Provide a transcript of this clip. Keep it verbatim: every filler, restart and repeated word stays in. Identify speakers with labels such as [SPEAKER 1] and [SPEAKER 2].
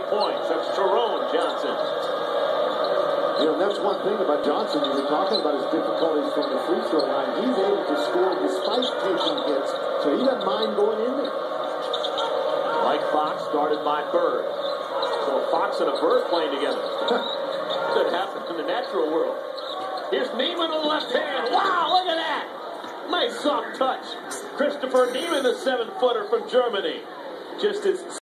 [SPEAKER 1] points. That's Jerome Johnson.
[SPEAKER 2] You know, that's one thing about Johnson. We were talking about his difficulties from the free throw line. He's able to score despite taking hits, so he doesn't mind going in there.
[SPEAKER 1] Mike Fox started by Bird. So a Fox and a Bird playing together. Could happen in the natural world. Here's Neiman on the left hand. Wow, look at that. Nice soft touch. Christopher Neiman, the seven-footer from Germany. Just as